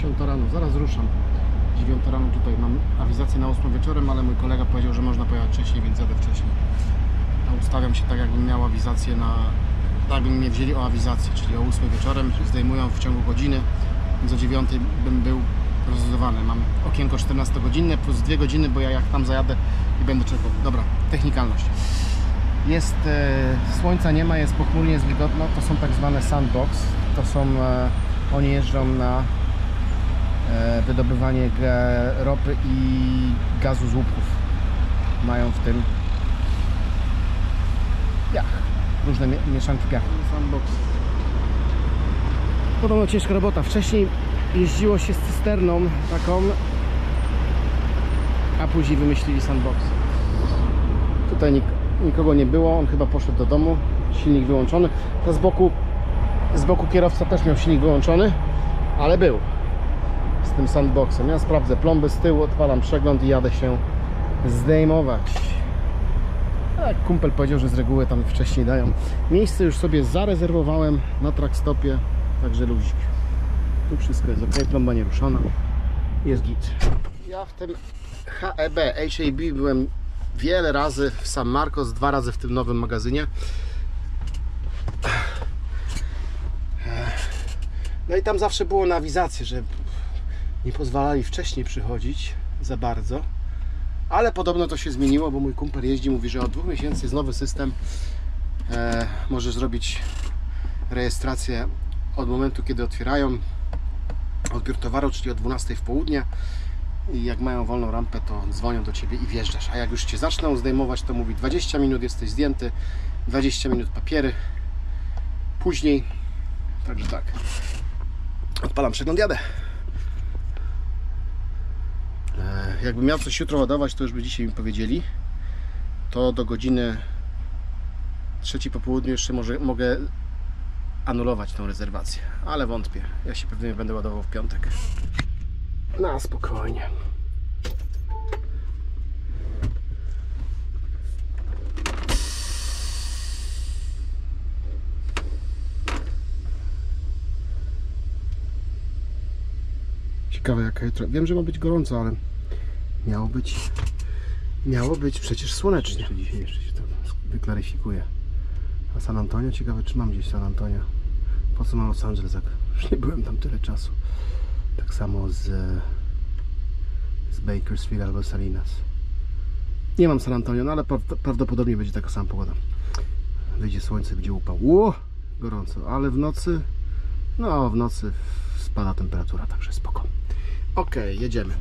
10 rano, zaraz ruszam. 9 rano tutaj mam awizację na 8 wieczorem, ale mój kolega powiedział, że można pojechać wcześniej, więc jadę wcześniej. A ustawiam się tak, jakbym miał awizację na... tak jakby mnie wzięli o awizację, czyli o 8 wieczorem, zdejmują w ciągu godziny, więc o 9 bym był rozładowany. Mam okienko 14-godzinne plus 2 godziny, bo ja jak tam zajadę i będę czekał. Dobra, technikalność. Jest, słońca nie ma, jest pochmurnie, jest wilgotno, to są tak zwane sandbox, to są, oni jeżdżą na wydobywanie ropy i gazu z łupków. Mają w tym piach, różne mieszanki piachu. Sandbox. Podobno ciężka robota. Wcześniej jeździło się z cysterną taką, a później wymyślili sandbox. Tutaj nikogo nie było, on chyba poszedł do domu, silnik wyłączony. To z boku kierowca też miał silnik wyłączony, ale był z tym sandboxem. Ja sprawdzę plomby z tyłu, odpalam przegląd i jadę się zdejmować. Tak, kumpel powiedział, że z reguły tam wcześniej dają. Miejsce już sobie zarezerwowałem na trackstopie, także luzik. Tu wszystko jest ok, plomba nie ruszona, jest git. Ja w tym HEB byłem wiele razy w San Marcos, 2 razy w tym nowym magazynie. No i tam zawsze było na awizację, że nie pozwalali wcześniej przychodzić za bardzo. Ale podobno to się zmieniło, bo mój kumpel jeździ, mówi, że od 2 miesięcy jest nowy system. Możesz zrobić rejestrację od momentu, kiedy otwierają odbiór towaru, czyli o 12 w południe. I jak mają wolną rampę, to dzwonią do Ciebie i wjeżdżasz. A jak już Cię zaczną zdejmować, to mówi 20 minut jesteś zdjęty, 20 minut papiery później. Także tak. Odpalam przegląd, jadę. Jakbym miał coś jutro ładować, to już by dzisiaj mi powiedzieli. To do godziny 3 po południu jeszcze mogę anulować tą rezerwację. Ale wątpię. Ja się pewnie będę ładował w piątek. Na spokojnie. Ciekawe jaka jutro. Wiem, że ma być gorąco, ale miało być przecież słonecznie. Dzisiaj jeszcze się to wyklaryfikuje. A San Antonio? Ciekawe, czy mam gdzieś San Antonio. Po co mam Los Angeles, jak już nie byłem tam tyle czasu. Tak samo z Bakersfield albo Salinas. Nie mam San Antonio, no ale prawdopodobnie będzie taka sama pogoda. Wyjdzie słońce, będzie upał. Ło! Gorąco, ale w nocy, no w nocy spada temperatura, także spoko. Ok, jedziemy.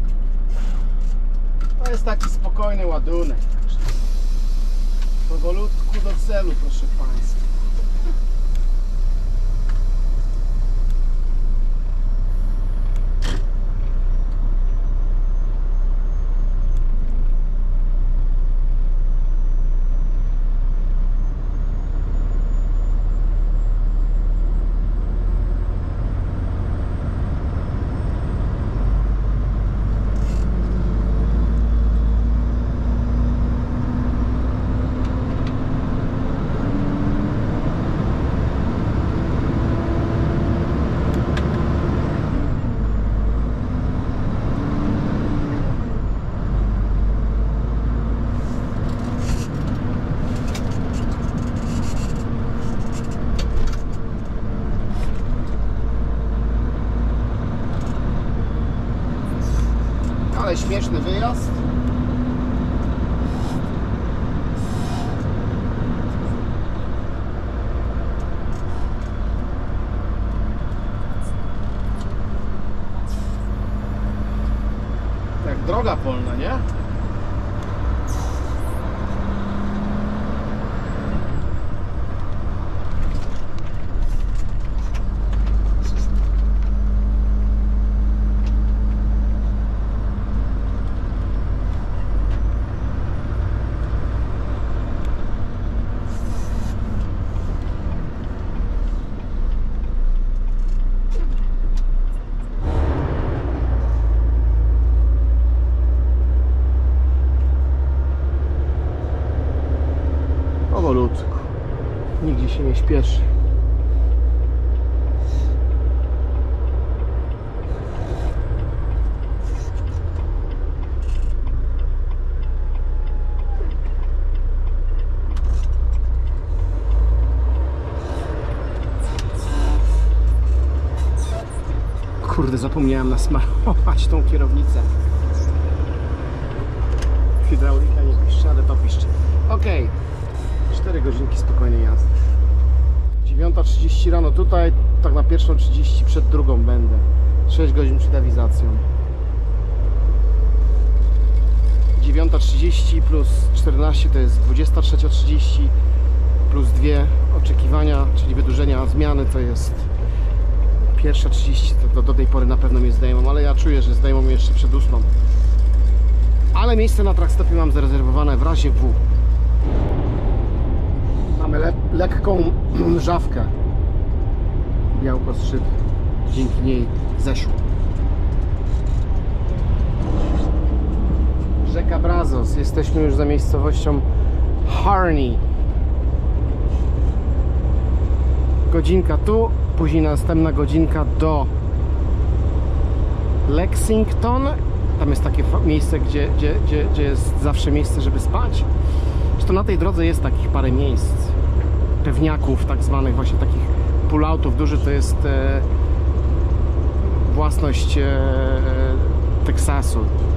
To jest taki spokojny ładunek. Powolutku do celu, proszę Państwa. Ale śmieszny wyjazd. Jak droga polna, nie? Powolutku. Nigdzie się nie śpieszy. Kurde, zapomniałem nasmarować tą kierownicę. Hydraulika nie piszczy, ale to piszczy. Ok, 4 godzinki spokojnej jazdy. 9:30 rano tutaj, tak na 1:30 przed drugą będę. 6 godzin przed awizacją. 9:30 plus 14 to jest 23:30 plus 2 oczekiwania, czyli wydłużenia zmiany to jest 1:30, to do tej pory na pewno mnie zdejmą, ale ja czuję, że zdejmą mnie jeszcze przed 8. Ale miejsce na trackstopie mam zarezerwowane w razie W. Mamy lekką mrzawkę. Białko z szyb dzięki niej zeszło. Rzeka Brazos. Jesteśmy już za miejscowością Harney. Godzinka tu, później następna godzinka do Lexington. Tam jest takie miejsce, gdzie jest zawsze miejsce, żeby spać. Zresztą na tej drodze jest takich parę miejsc. Pewniaków, tak zwanych właśnie takich pull-outów. Duży to jest własność Teksasu.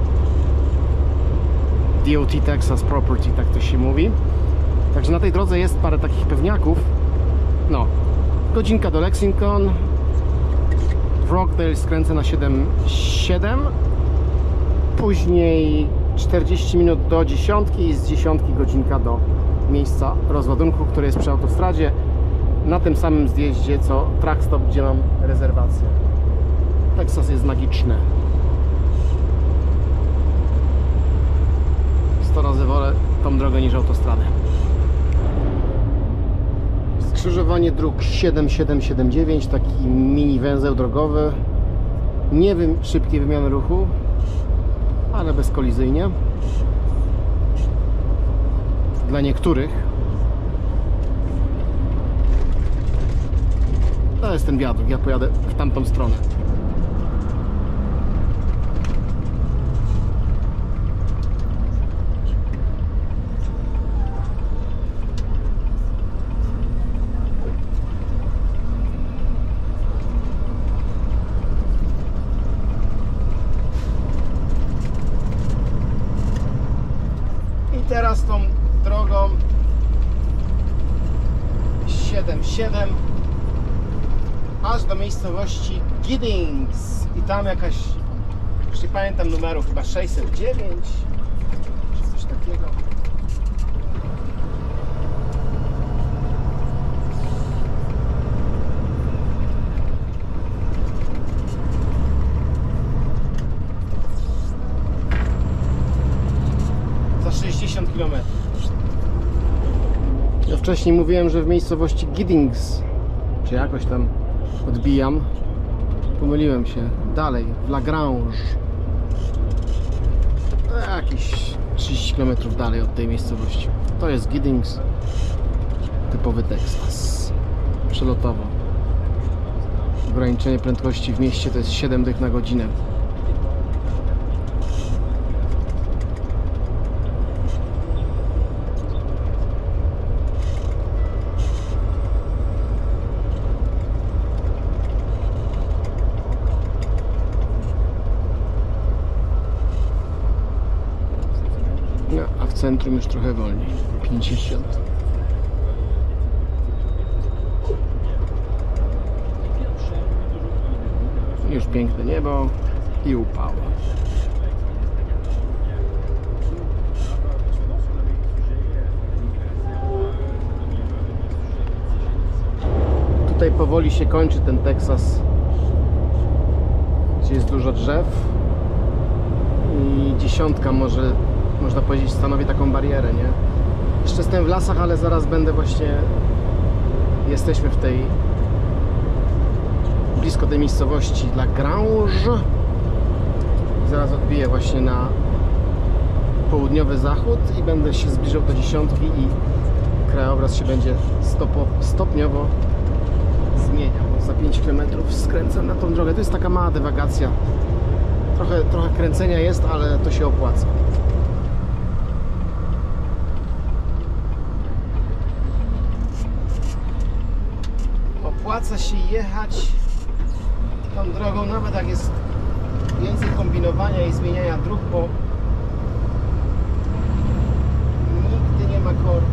DOT Texas Property, tak to się mówi. Także na tej drodze jest parę takich pewniaków. No, godzinka do Lexington. W Rockdale skręcę na 7,7. Później 40 minut do 10 i z 10 godzinka do miejsca rozładunku, które jest przy autostradzie. Na tym samym zjeździe co trackstop, gdzie mam rezerwację. Teksas jest magiczny. 100 razy wolę tą drogę niż autostradę. Skrzyżowanie dróg 7779, taki mini węzeł drogowy. Nie wiem, szybkiej wymiany ruchu, ale bezkolizyjnie. Dla niektórych. To jest ten wiadukt, ja pojadę w tamtą stronę. Teraz tą drogą 7,7 aż do miejscowości Giddings i tam jakaś, już nie pamiętam numeru, chyba 609 czy coś takiego. Za 60 km. Ja wcześniej mówiłem, że w miejscowości Giddings, czy jakoś tam odbijam. Pomyliłem się. Dalej, w Lagrange. Jakieś 30 km dalej od tej miejscowości. To jest Giddings. Typowy Teksas. Przelotowo. Ograniczenie prędkości w mieście to jest 7 dych na godzinę. A w centrum już trochę wolniej. 50. Już piękne niebo i upał. Tutaj powoli się kończy ten Teksas, gdzie jest dużo drzew i 10 może, można powiedzieć, stanowi taką barierę, nie? Jeszcze jestem w lasach, ale zaraz będę właśnie, jesteśmy w tej, blisko tej miejscowości Lagrange. Zaraz odbiję właśnie na południowy zachód i będę się zbliżał do 10 i krajobraz się będzie stopniowo zmieniał. Za 5 km skręcam na tą drogę. To jest taka mała dywagacja. Trochę kręcenia jest, ale to się opłaca. Opłaca się jechać tą tą drogą, nawet jak jest więcej kombinowania i zmieniania dróg, bo nigdy nie ma korku.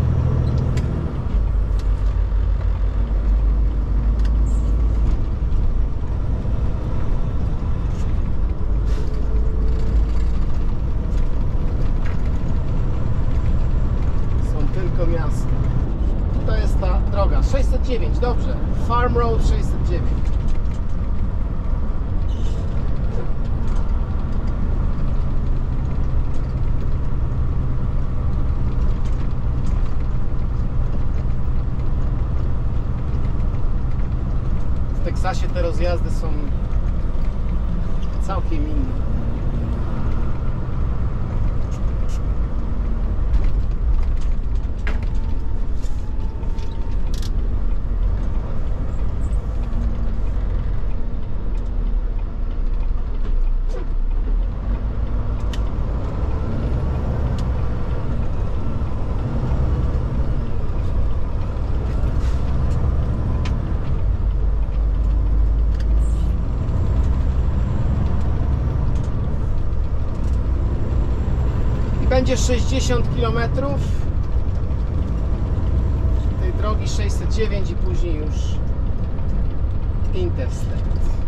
Są tylko miasta. To jest ta droga 609, dobrze. Farm Road 609. W Teksasie te rozjazdy są całkiem inne. Będzie 60 km tej drogi 609 i później już Interstate.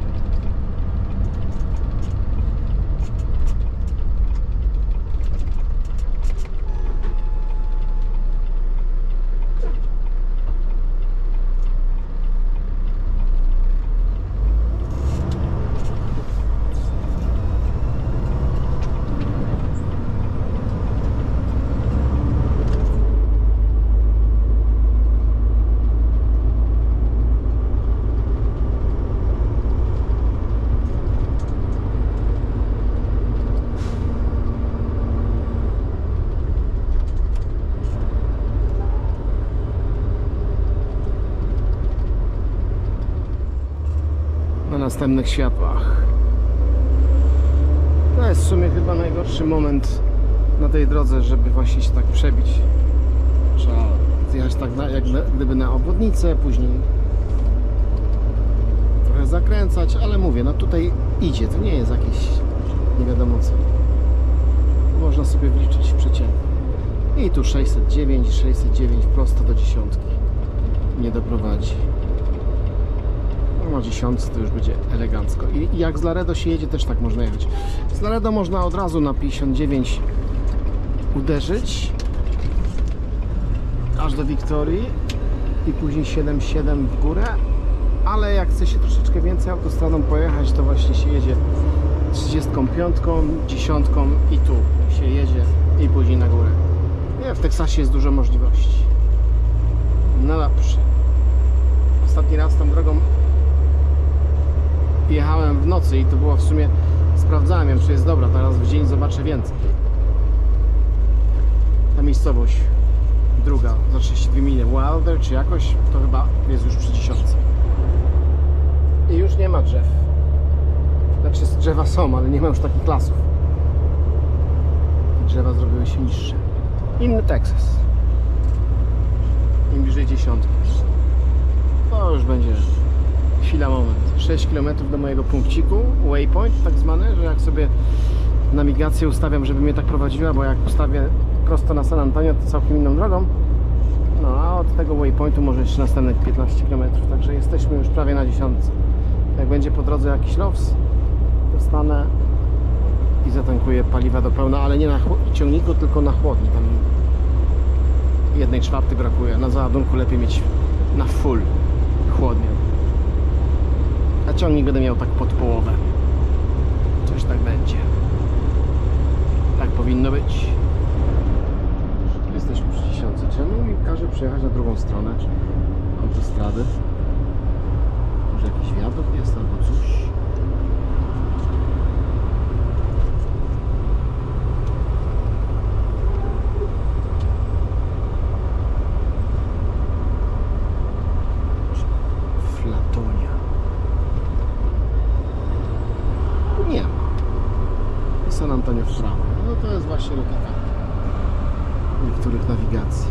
Na następnych światłach. To jest w sumie chyba najgorszy moment na tej drodze, żeby właśnie się tak przebić. Trzeba zjechać tak jak gdyby na obwodnicę, później trochę zakręcać, ale mówię, no tutaj idzie, to nie jest jakieś nie wiadomo co. Można sobie wliczyć w przeciętnie. I tu 609 prosto do dziesiątki nie doprowadzi. Na 10 to już będzie elegancko. I jak z Laredo się jedzie, też tak można jechać. Z Laredo można od razu na 59 uderzyć aż do Wiktorii i później 7,7 w górę, ale jak chce się troszeczkę więcej autostradą pojechać, to właśnie się jedzie 35, 10 i tu się jedzie i później na górę. Nie, w Teksasie jest dużo możliwości. No dobrze. Ostatni raz tą drogą jechałem w nocy i to było w sumie, sprawdzałem ją, czy jest dobra, teraz w dzień zobaczę więcej. Ta miejscowość druga za 32 mile, Wilder czy jakoś, to chyba jest już przy 10. I już nie ma drzew. Znaczy drzewa są, ale nie ma już takich lasów. Drzewa zrobiły się niższe. Inny Teksas. Im bliżej 10. To już będzie chwila, moment. 6 km do mojego punkciku, waypoint tak zwany, że jak sobie nawigację ustawiam, żeby mnie tak prowadziła, bo jak ustawię prosto na San Antonio, to całkiem inną drogą. No a od tego waypointu może jeszcze następnych 15 km, także jesteśmy już prawie na 10. Jak będzie po drodze jakiś lows, to stanę i zatankuję paliwa do pełna, ale nie na ciągniku, tylko na chłodni. Tam 1/4 brakuje. Na załadunku lepiej mieć na full chłodnię. A ciągnik będę miał tak pod połowę. Coś tak będzie. Tak powinno być. Jesteśmy przy 10. Czemu mi każe przejechać na drugą stronę autostrady? Może jakiś wiadukt jest albo coś? Flatonia. Nie ma. San Antonio w prawo. No to jest właśnie logika niektórych nawigacji.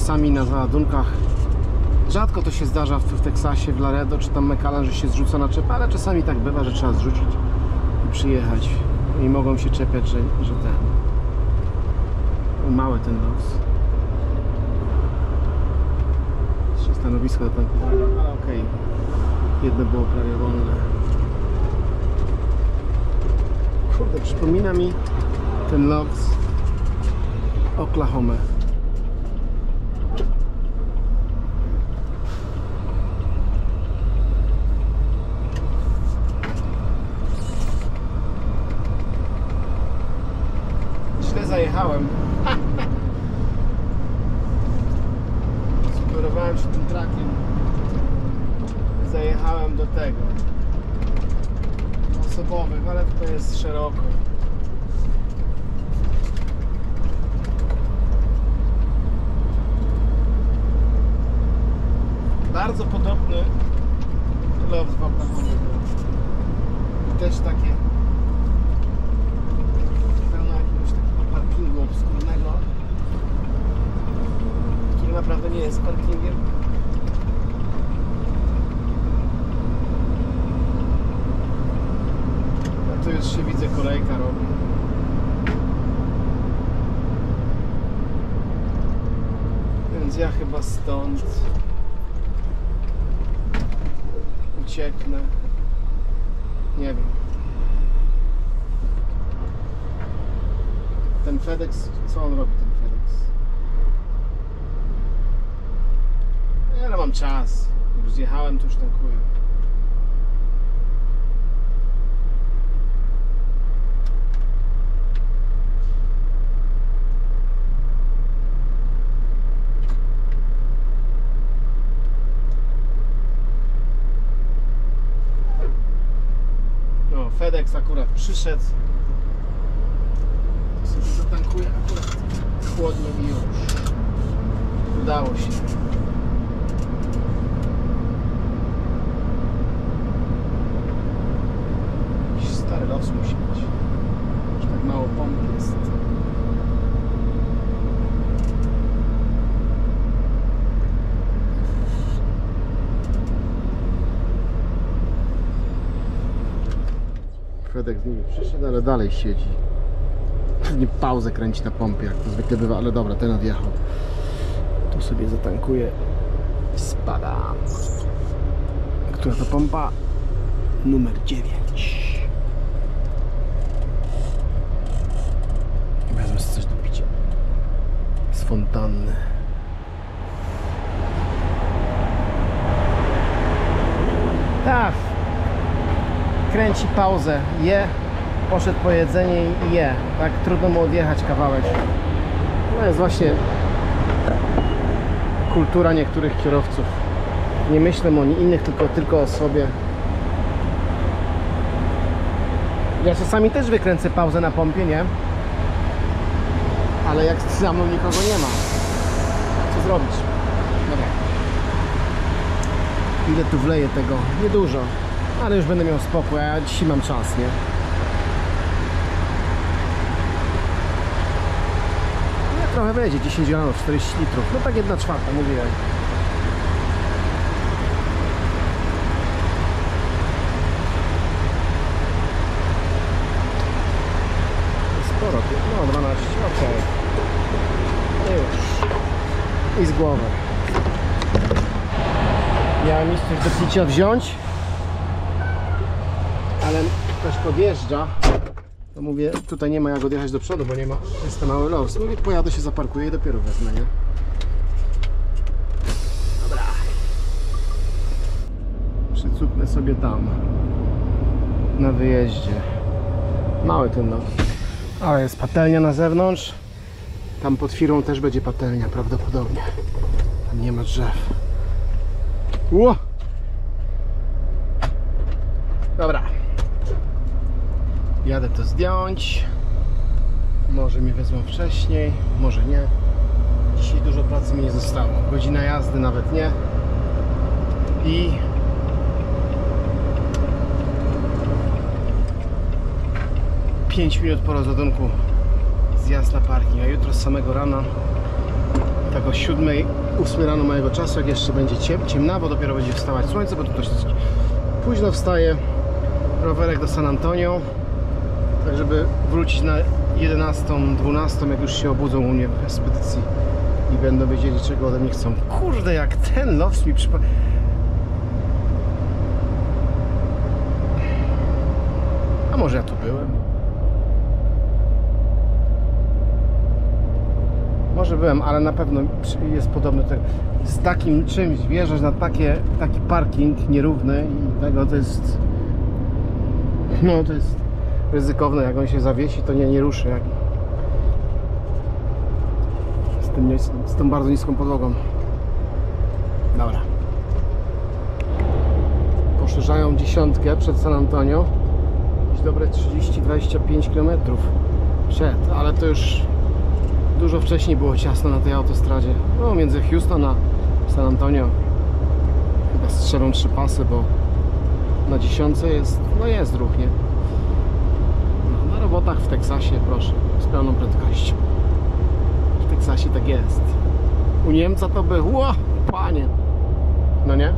czasami na załadunkach, rzadko to się zdarza w Teksasie, w Laredo czy tam McAllen, że się zrzuca na czepę, ale czasami tak bywa, że trzeba zrzucić i przyjechać i mogą się czepiać, że ten mały ten los. Jeszcze stanowisko do tankowania, ale okej. Jedno było prawie wolne. Kurde, przypomina mi ten lot z Oklahoma. Źle zajechałem. Sugerowałem się tym trakiem. Zajechałem do tego. Osobowych, ale tutaj jest szeroko. Bardzo podobny lot w Oklahomie był. I też takie pełno jakiegoś takiego parkingu obskurnego, który naprawdę nie jest parkingiem. A tu już się widzę, kolejka robi. Więc ja chyba stąd ucieknę. Nie wiem. Ten FedEx, co on robi, ten FedEx? Ale mam czas. Już zjechałem, to już tankuję. FedEx akurat przyszedł. To sobie zatankuję akurat chłodno i już. Udało się. Jakiś stary los musi być. Już tak mało pomp jest. FedEx z nimi przyszedł, ale dalej siedzi. Pewnie pauzę kręci na pompie, jak to zwykle bywa, ale dobra, ten odjechał. Tu sobie zatankuję. Spadam. Która to pompa? Numer 9. Wezmę sobie coś do picia. Z fontanny. Tak. Kręci pauzę, je, poszedł po jedzenie i je. Tak trudno mu odjechać kawałek. No jest właśnie kultura niektórych kierowców. Nie myślę o innych, tylko o sobie. Ja czasami też wykręcę pauzę na pompie, nie? Ale jak za mną nikogo nie ma, co zrobić? Dobra. Ile tu wleję tego? Niedużo. Ale już będę miał spokój, a ja dzisiaj mam czas, nie? No, trochę wejdzie, 10 gallonów, 40 litrów. No tak 1/4, mówiłem. Sporo, no 12, ok. Już. I z głowy. Miałem iść coś do picia wziąć, ale ktoś podjeżdża, to mówię, tutaj nie ma jak odjechać do przodu, bo nie ma, jest to mały los. Mówię, pojadę się, zaparkuję i dopiero wezmę, nie? Dobra. Przycupnę sobie tam, na wyjeździe. Mały ten los. Ale jest patelnia na zewnątrz. Tam pod firmą też będzie patelnia prawdopodobnie. Tam nie ma drzew. Ło! Dobra. Jadę to zdjąć. Może mnie wezmą wcześniej, może nie. Dzisiaj dużo pracy mi nie zostało. Godzina jazdy nawet nie. I 5 minut po rozładunku zjazd na parking. A jutro z samego rana tak o 7, 8 rano mojego czasu, jak jeszcze będzie ciemnawo, dopiero będzie wstawać słońce, bo to dość późno wstaje. Rowerek do San Antonio, tak żeby wrócić na 11, 12, jak już się obudzą u mnie w ekspedycji i będą wiedzieli, czego ode mnie chcą. Kurde, jak ten los mi przypomina. A może ja tu byłem? Może byłem, ale na pewno jest podobny. Z takim czymś wjeżdżać na taki parking nierówny i tego to jest... No to jest ryzykowne, jak on się zawiesi, to nie ruszy. Jak... Z tą bardzo niską podłogą. Dobra. Poszerzają 10 przed San Antonio. Jakieś dobre 30-25 km przed, ale to już dużo wcześniej było ciasno na tej autostradzie. No, między Houston a San Antonio chyba strzelą 3 pasy, bo na 10 jest, no jest ruch, nie? No, na robotach w Teksasie, proszę, z pełną prędkością. W Teksasie tak jest. U Niemca to by, ło, panie, no nie?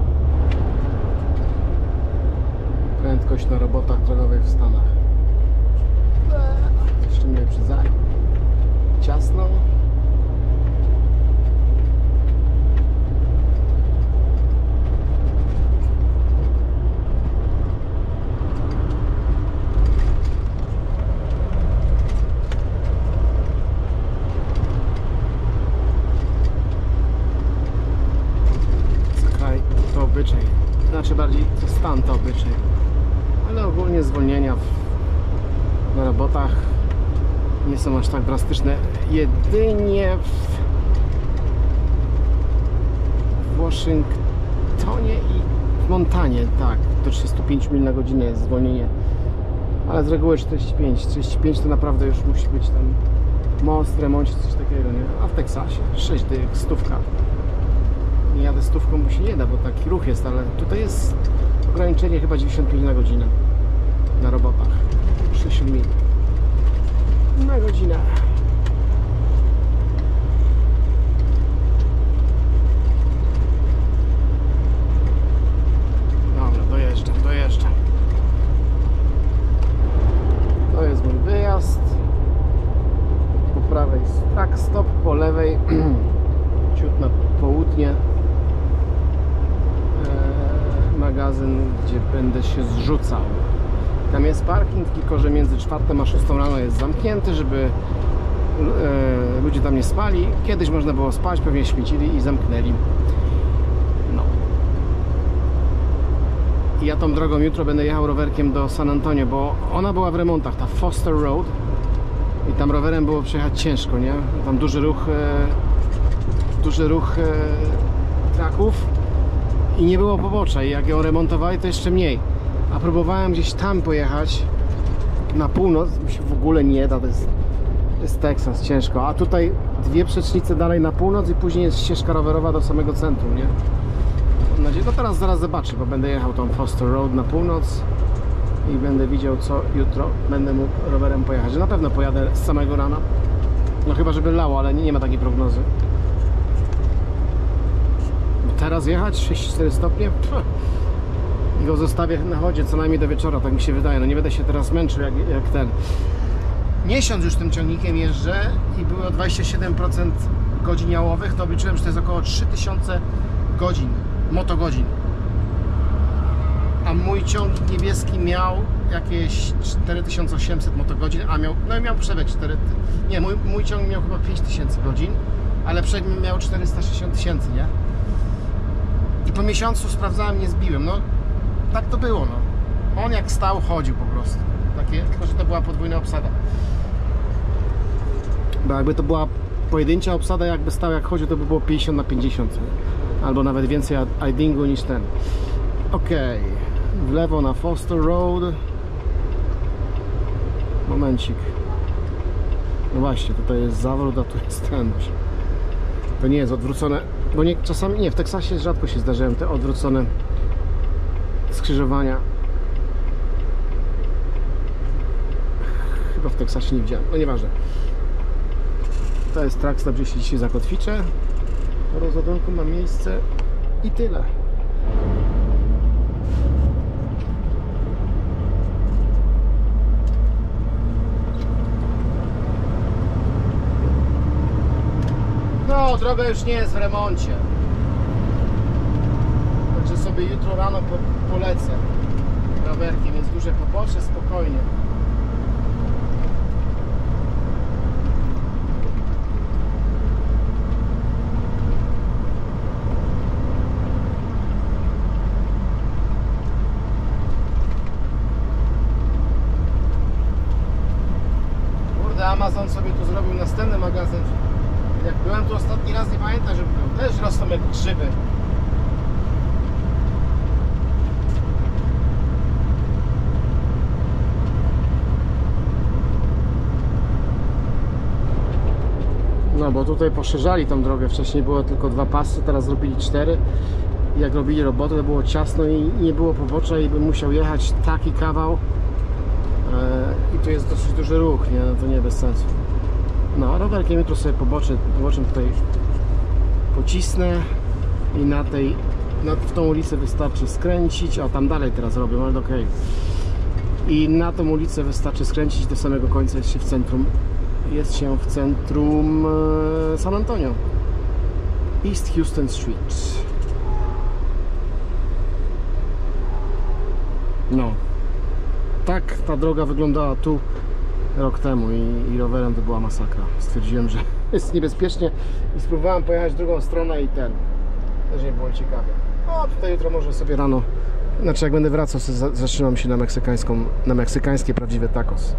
Prędkość na robotach drogowych w Stanach. Jeszcze mnie wyprzedzają. Ciasno. Kraj to obyczaj. Znaczy bardziej to stan to obyczaj. Ale ogólnie zwolnienia na robotach nie są aż tak drastyczne. Jedynie w Waszyngtonie i w Montanie, tak, do 35 mil na godzinę jest zwolnienie. Ale z reguły 45. 35 to naprawdę już musi być tam most, remont, coś takiego, nie? A w Teksasie 6 dych, 100. Nie jadę 100, bo się nie da, bo taki ruch jest, ale tutaj jest ograniczenie chyba 95 na godzinę na robotach. 60 mil na godzinę. Dobra, dojeżdżam. To jest mój wyjazd. Po prawej track stop, po lewej ciut na południe magazyn, gdzie będę się zrzucał. Tam jest parking, tylko że między 4 a 6 rano jest zamknięty, żeby ludzie tam nie spali. Kiedyś można było spać, pewnie świecili i zamknęli. No. I ja tą drogą jutro będę jechał rowerkiem do San Antonio, bo ona była w remontach, ta Foster Road. I tam rowerem było przejechać ciężko, nie? Tam duży ruch traków i nie było pobocza. I jak ją remontowali, to jeszcze mniej. A próbowałem gdzieś tam pojechać na północ, mi się w ogóle nie da, to jest Teksas, ciężko. A tutaj 2 przecznice dalej na północ i później jest ścieżka rowerowa do samego centrum, nie? Mam nadzieję, no teraz zaraz zobaczę, bo będę jechał tą Foster Road na północ i będę widział, co jutro będę mógł rowerem pojechać. Na pewno pojadę z samego rana, no chyba żeby lało, ale nie ma takiej prognozy. Teraz jechać 64 stopnie? Pff. I go zostawię na chodzie co najmniej do wieczora, tak mi się wydaje. No nie będę się teraz męczył jak ten. Miesiąc już tym ciągnikiem jeżdżę i było 27% godzin jałowych, to obliczyłem, że to jest około 3000 godzin, motogodzin. A mój ciągnik niebieski miał jakieś 4800 motogodzin, a miał przebieg 4. Nie, mój ciągnik miał chyba 5000 godzin, ale przednim miał 460 000, nie? I po miesiącu sprawdzałem, nie zbiłem. No tak to było, no. On jak stał, chodził po prostu. Takie, tylko że to była podwójna obsada. Bo jakby to była pojedyncza obsada, jakby stał jak chodził, to by było 50 na 50. Albo nawet więcej idlingu niż ten. Ok. W lewo na Foster Road. Momencik. No właśnie, tutaj jest zawrót, a tu jest ten. To nie jest odwrócone. Bo nie, czasami nie, w Teksasie rzadko się zdarzają te odwrócone skrzyżowania. Chyba w Teksasie nie widziałem, no nieważne. To jest Truckstop, gdzie się dzisiaj zakotwiczę. Po rozładunku ma miejsce i tyle. No, droga już nie jest w remoncie. Także sobie jutro rano polecę rowerkiem, więc duże pobocze, spokojnie. Kurde, Amazon sobie tu zrobił następny magazyn. Jak byłem tu ostatni raz, nie pamiętam, żeby był. Też rosną jak grzyby. No bo tutaj poszerzali tą drogę. Wcześniej było tylko 2 pasy, teraz zrobili 4. I jak robili robotę, to było ciasno i nie było pobocza i bym musiał jechać taki kawał. I tu jest dosyć duży ruch, nie? No to nie bez sensu. No, rowerkiem jutro sobie poboczem tutaj pocisnę i w tą ulicę wystarczy skręcić. O, tam dalej teraz robię, ale okej. I na tą ulicę wystarczy skręcić do samego końca, jest się w centrum San Antonio. East Houston Street. No. Tak ta droga wyglądała tu rok temu i rowerem to była masakra. Stwierdziłem, że jest niebezpiecznie i spróbowałem pojechać drugą stronę i też nie było ciekawie. No tutaj jutro może sobie rano, znaczy jak będę wracał, zatrzymam się na meksykańskie prawdziwe tacos.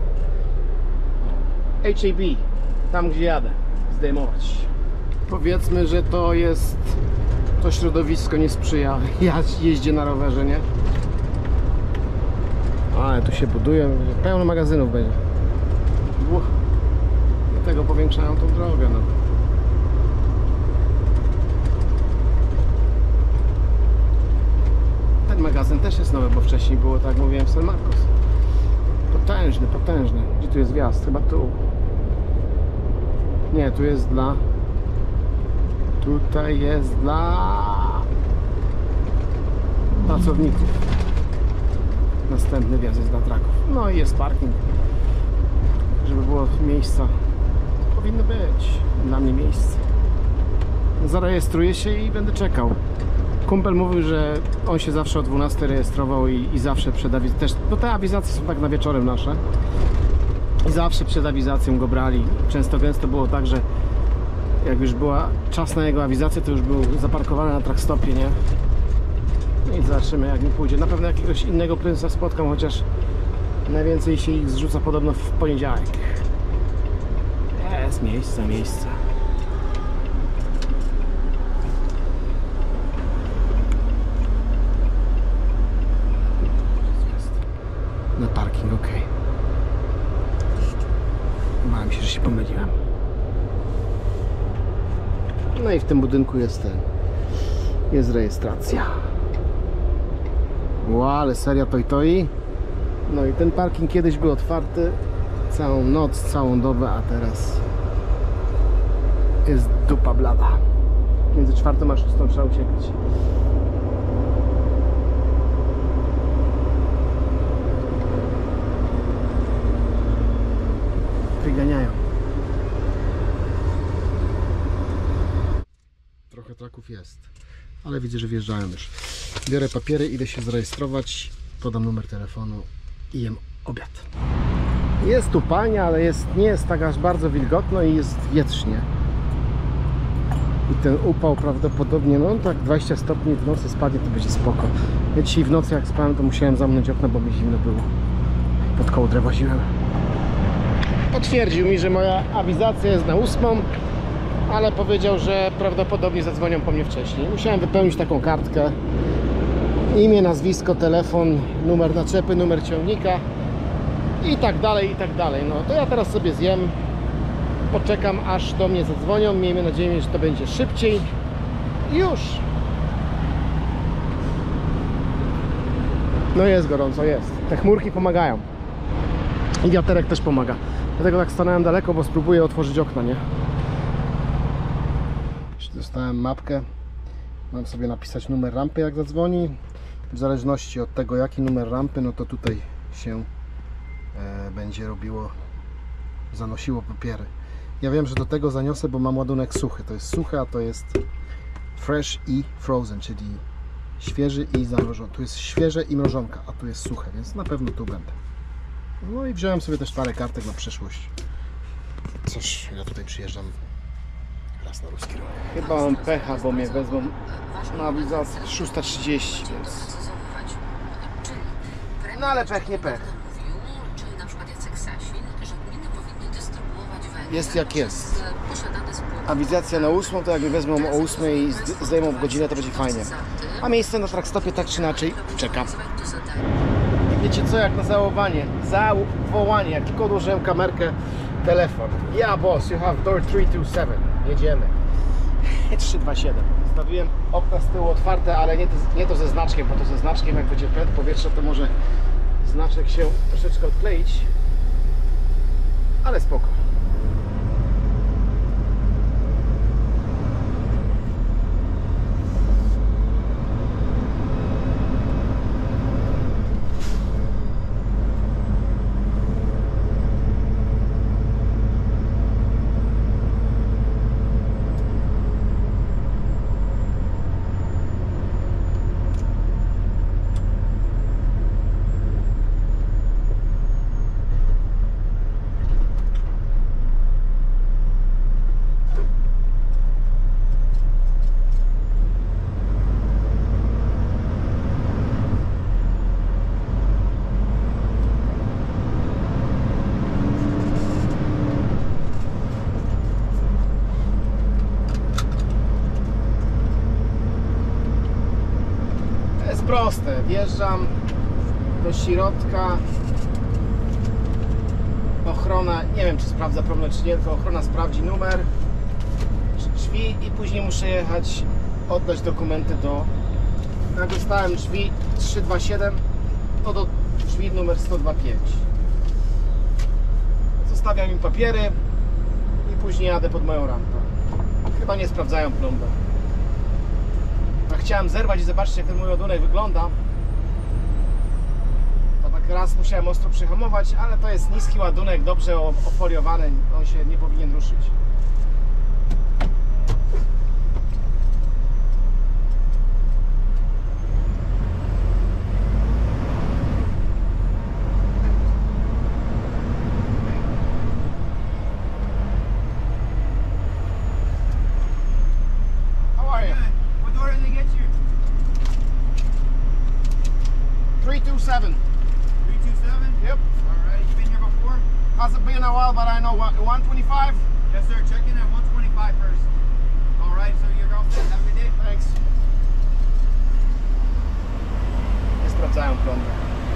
H-E-B, tam gdzie jadę, zdejmować. Powiedzmy, że to środowisko nie sprzyja jeździe na rowerze, nie? Ale tu się buduje, pełno magazynów będzie. Dlatego powiększają tą drogę. No. Ten magazyn też jest nowy, bo wcześniej było, tak jak mówiłem, w San Marcos. Potężny. Gdzie tu jest wjazd? Chyba tu. Nie, tu jest dla... Tutaj jest dla... pracowników. Następny wjazd jest dla traków. No i jest parking. Żeby było miejsca. Powinno być dla mnie miejsce. Zarejestruję się i będę czekał. Kumpel mówił, że on się zawsze o 12 rejestrował i zawsze przed awizacją też, bo te awizacje są tak na wieczorem nasze. I zawsze przed awizacją go brali. Często gęsto było tak, że jak już była czas na jego awizację, to już był zaparkowany na truckstopie, nie? I zobaczymy, jak mi pójdzie. Na pewno jakiegoś innego princa spotkam, chociaż najwięcej się ich zrzuca podobno w poniedziałek. Jest miejsce. Na parking, ok. Bałem się, że się pomyliłem. No i w tym budynku jest rejestracja. Wow, ale seria toi. No i ten parking kiedyś był otwarty całą noc, całą dobę, a teraz jest dupa blada. Między 4 a 6 trzeba uciekać. Wyganiają. Trochę traków jest, ale widzę, że wjeżdżają już. Biorę papiery, idę się zarejestrować, podam numer telefonu i jem obiad. Jest tu pania, ale nie jest tak aż bardzo wilgotno i jest wietrznie. I ten upał prawdopodobnie, no tak 20 stopni w nocy spadnie, to będzie spoko. Ja dzisiaj w nocy jak spałem, to musiałem zamknąć okno, bo mi zimno było. Pod kołdrę woziłem. Potwierdził mi, że moja awizacja jest na 8, ale powiedział, że prawdopodobnie zadzwonią po mnie wcześniej. Musiałem wypełnić taką kartkę. Imię, nazwisko, telefon, numer naczepy, numer ciągnika i tak dalej, i tak dalej. No to ja teraz sobie zjem, poczekam aż do mnie zadzwonią, miejmy nadzieję, że to będzie szybciej i już. No jest gorąco, jest. Te chmurki pomagają i wiaterek też pomaga. Dlatego tak stanąłem daleko, bo spróbuję otworzyć okna, nie? Dostałem mapkę. Mam sobie napisać numer rampy, jak zadzwoni. W zależności od tego, jaki numer rampy, no to tutaj się będzie robiło, zanosiło papiery. Ja wiem, że do tego zaniosę, bo mam ładunek suchy. To jest suche, a to jest fresh i frozen, czyli świeży i zamrożony. Tu jest świeże i mrożonka, a tu jest suche, więc na pewno tu będę. No i wziąłem sobie też parę kartek na przyszłość. Coś, ja tutaj przyjeżdżam raz na ruski rok. Chyba mam pecha, bo mnie wezmą na awizację 6:30, więc... No ale pech nie pech. Jest jak jest. Awizacja na 8, to jakby wezmą o 8 i zdejmą w godzinę, to będzie fajnie. A miejsce na trackstopie tak czy inaczej czeka. I wiecie co, jak na zawołanie, jak tylko odłożyłem kamerkę, telefon. Yeah boss, you have door 327. Jedziemy. 327. Zostawiłem okna z tyłu otwarte, ale nie to ze znaczkiem, bo to ze znaczkiem, jak będzie pęd powietrza, to może znaczek się troszeczkę odkleić. Ale spoko. Proste, wjeżdżam do środka, ochrona, nie wiem czy sprawdza problem czy nie, tylko ochrona sprawdzi numer drzwi i później muszę jechać, oddać dokumenty do, jak dostałem drzwi 327, to do drzwi numer 125. Zostawiam im papiery i później jadę pod moją rampę. Chyba nie sprawdzają plomby. Chciałem zerwać i zobaczyć, jak ten mój ładunek wygląda. To tak raz musiałem ostro przyhamować, ale to jest niski ładunek, dobrze ofoliowany, on się nie powinien ruszyć. How are you? 327. 327? Yep. Alright, you been here before? Hasn't been a while, but I know 125. Yes, sir. Check in at 125 first. Alright, so you're all set. Have a good day. Thanks. Nie sprawdzają plomby.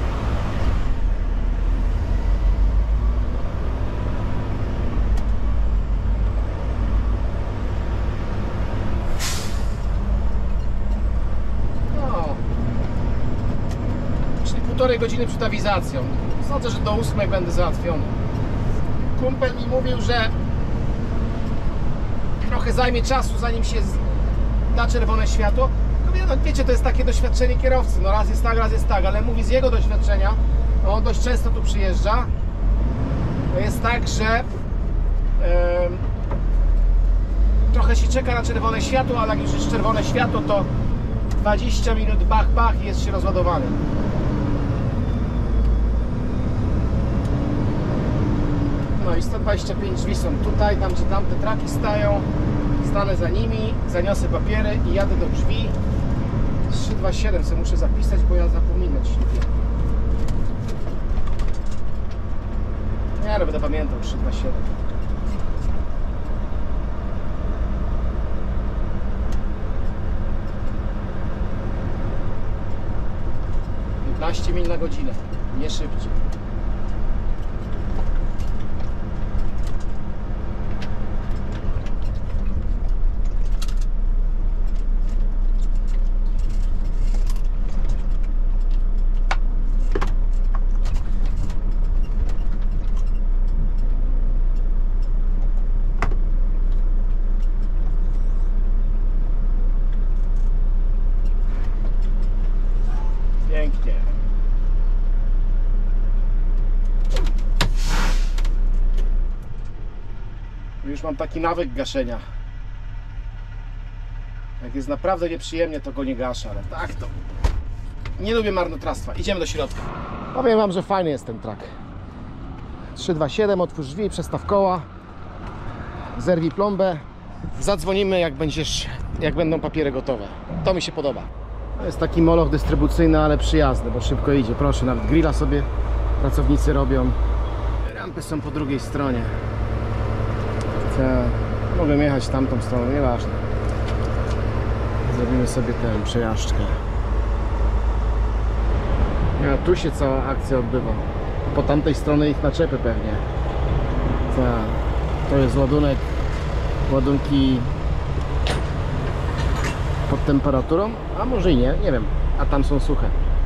Półtorej godziny przed awizacją. Sądzę, że do 8 będę załatwiony. Kumpel mi mówił, że trochę zajmie czasu, zanim się da czerwone światło. No wiecie, to jest takie doświadczenie kierowcy. No raz jest tak, ale mówi z jego doświadczenia, no on dość często tu przyjeżdża. To jest tak, że trochę się czeka na czerwone światło, ale jak już jest czerwone światło, to 20 minut bach i jest się rozładowany. No i 125 drzwi są tutaj, tam gdzie tamte traki stają. Stanę za nimi, zaniosę papiery i jadę do drzwi. 327 sobie muszę zapisać, bo ja zapominać. Nie, ale będę pamiętał 327. mil na godzinę, nie szybciej. już mam taki nawyk gaszenia. Jak jest naprawdę nieprzyjemnie, to go nie gaszę, ale tak to... Nie lubię marnotrawstwa. Idziemy do środka. Powiem wam, że fajny jest ten track. 327, otwórz drzwi, przestaw koła, zerwij plombę. Zadzwonimy, jak będą papiery gotowe. To mi się podoba. To jest taki moloch dystrybucyjny, ale przyjazny, bo szybko idzie. Proszę, nawet grilla sobie pracownicy robią. Rampy są po drugiej stronie. Mogę jechać tamtą stroną, nieważne. Zrobimy sobie tę przejażdżkę. A tu się cała akcja odbywa. Po tamtej stronie ich naczepy pewnie. To jest ładunki pod temperaturą, a może i nie wiem, a tam są suche.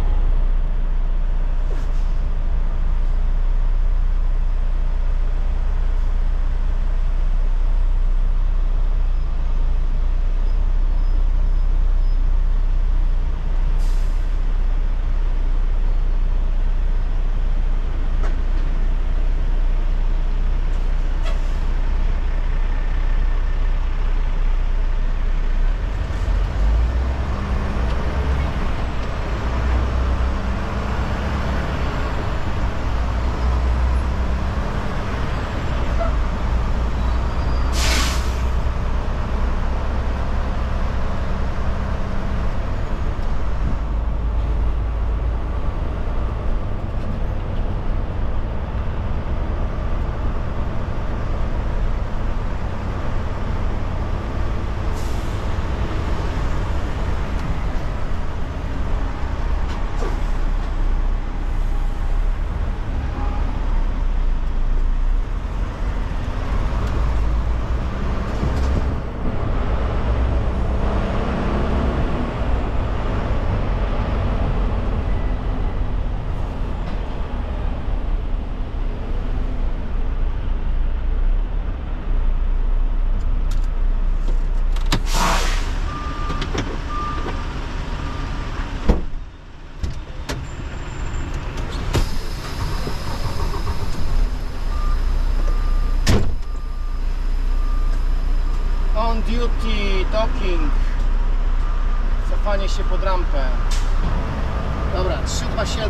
On duty, docking. Cofanie się pod rampę. Dobra, 327.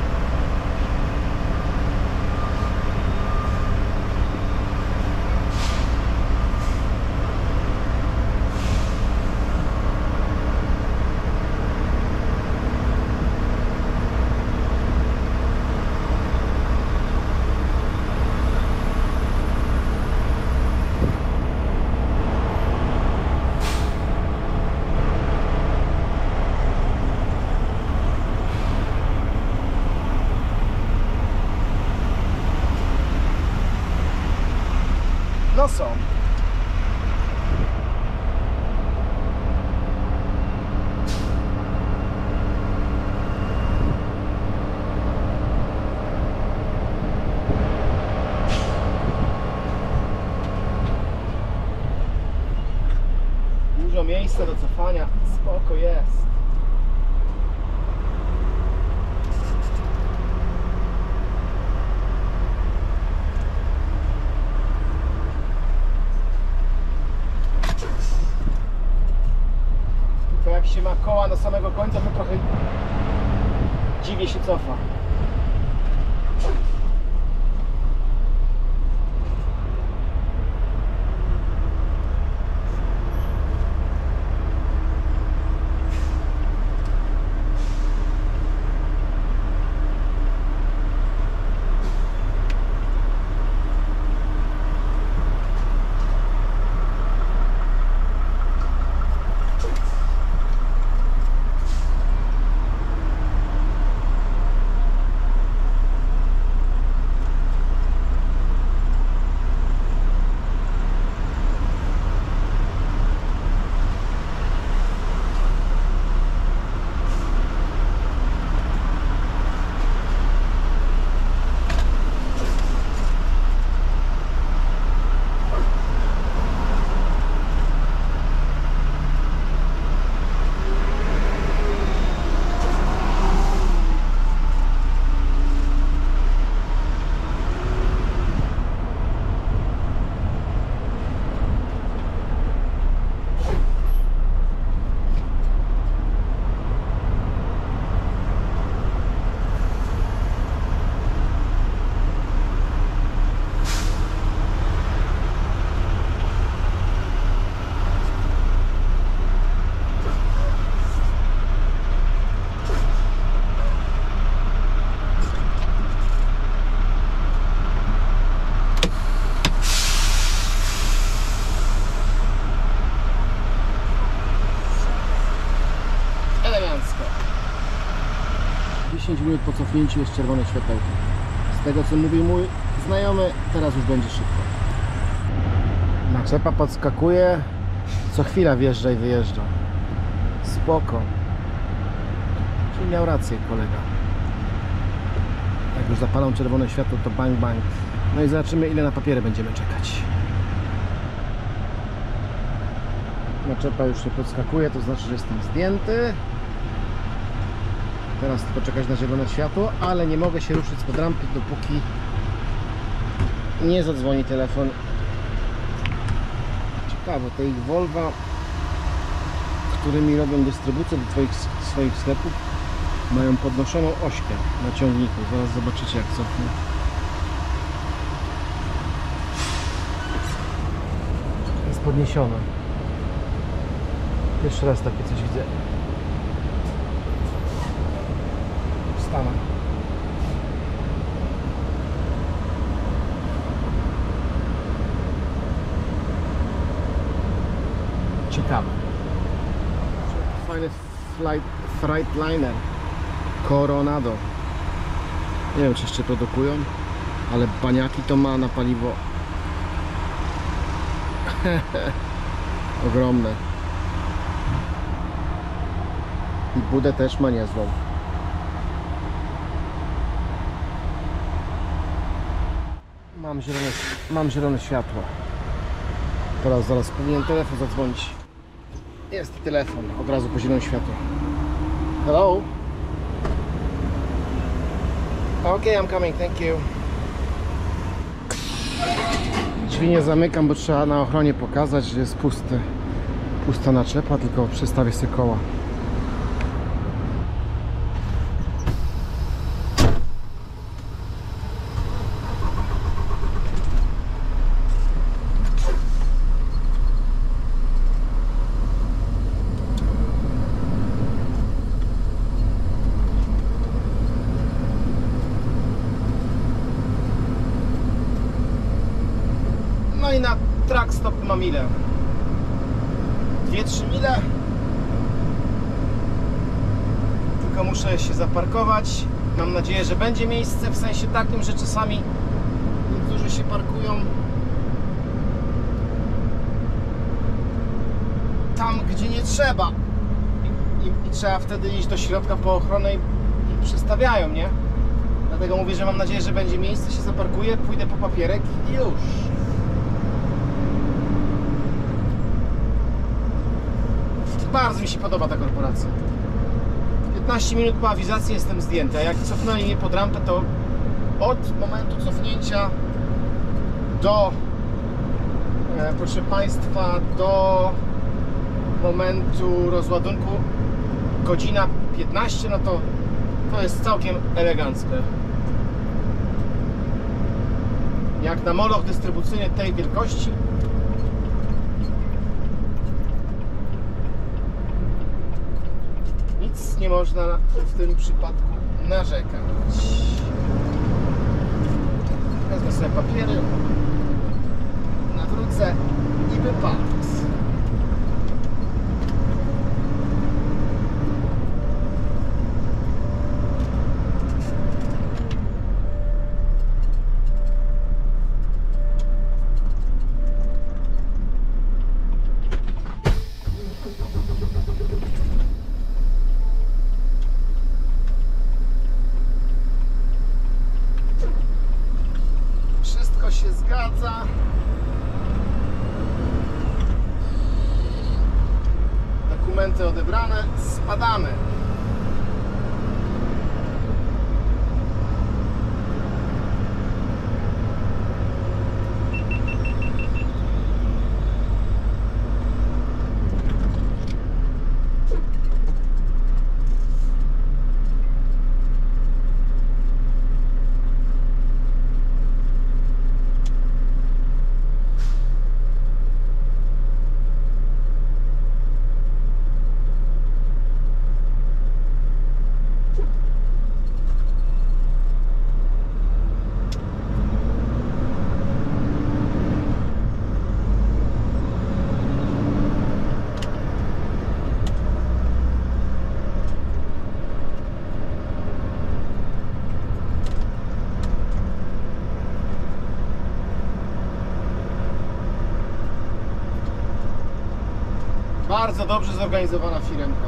No są. Dużo miejsca do cofania, spoko jest. Jak się ma koła do samego końca, to trochę dziwnie się cofa. 10 minut po cofnięciu jest czerwone światełko. Z tego co mówił mój znajomy, teraz już będzie szybko. Naczepa podskakuje, co chwila wjeżdża i wyjeżdża. Spoko. Czyli miał rację kolega. Jak już zapalą czerwone światło, to bang bang. No i zobaczymy, ile na papiery będziemy czekać. Naczepa już się podskakuje, to znaczy, że jestem zdjęty. Teraz tylko czekać na zielone światło, ale nie mogę się ruszyć spod rampy, dopóki nie zadzwoni telefon. Ciekawe, te ich Volvo, którymi robią dystrybucję do swoich sklepów, mają podnoszoną ośkę na ciągniku. Zaraz zobaczycie, jak cofnę. Jest podniesiona. Jeszcze raz takie coś widzę. Wstanę. Ciekawe. Fajny Freightliner Coronado. Nie wiem, czy jeszcze produkują, ale baniaki to ma na paliwo. Ogromne. I budę też ma niezłą. Mam zielone światło. Teraz zaraz powinien telefon zadzwonić. Jest telefon, od razu po zielonym światło. Hello? Okay, I'm coming, thank you. Drzwi nie zamykam, bo trzeba na ochronie pokazać, że jest pusta naczepa, tylko przestawię sobie koła. No i na truck stop mam ile? 2-3 mile. Tylko muszę się zaparkować. Mam nadzieję, że będzie miejsce, w sensie takim, że czasami niektórzy się parkują tam, gdzie nie trzeba. I trzeba wtedy iść do środka po ochronę i przestawiają, nie? Dlatego mówię, że mam nadzieję, że będzie miejsce, się zaparkuję, pójdę po papierek i już. Bardzo mi się podoba ta korporacja. 15 minut po awizacji jestem zdjęty, a jak cofnęli mnie pod rampę, to od momentu cofnięcia do, proszę Państwa, do momentu rozładunku godzina 15, no to jest całkiem elegancko. Jak na moloch dystrybucyjny tej wielkości, nic nie można w tym przypadku narzekać. Wezmę sobie papiery, nawrócę i wypadł. Się zgadza. Dokumenty odebrane, spadamy. Bardzo dobrze zorganizowana firemka.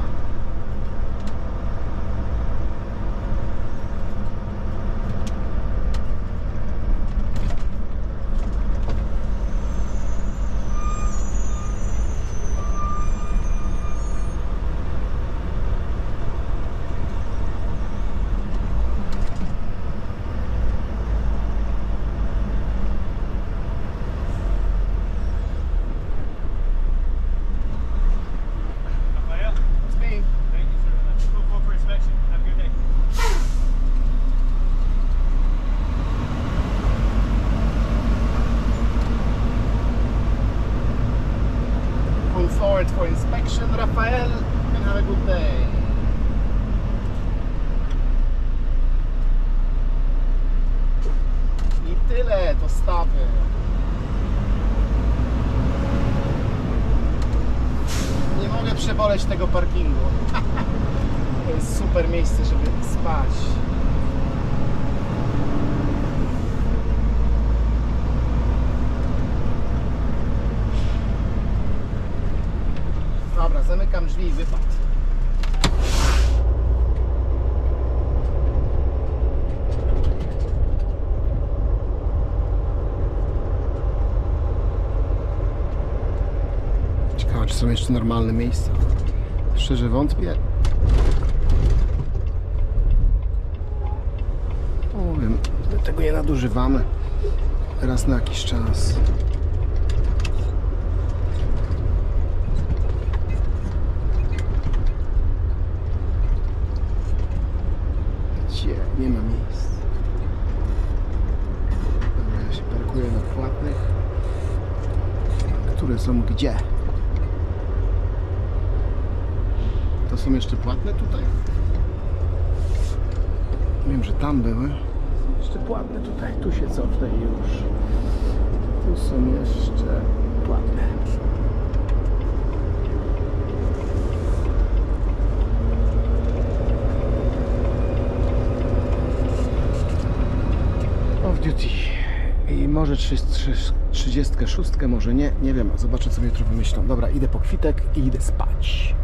Rafael? It's me. Thank you, sir. Let's go forward for inspection. Have a good day. Going forward for inspection, Rafael, and have a good day. I tyle, dostawy. Nie mogę przeboleć tego parkingu. To jest super miejsce, żeby spać. Dobra, zamykam drzwi i wypad. Ciekawe, czy są jeszcze normalne miejsca. Szczerze wątpię. Nie wiem, tego nie nadużywamy. Raz na jakiś czas. Gdzie? Nie ma miejsc. Dobra, ja się parkuję na płatnych. Które są gdzie? To są jeszcze płatne tutaj? Wiem, że tam były. Są jeszcze płatne tutaj. Tu się cofnę już. Tu są jeszcze płatne. Off duty. I może 36, może nie wiem. Zobaczę, co mi jutro wymyślą. Dobra, idę po kwitek i idę spać.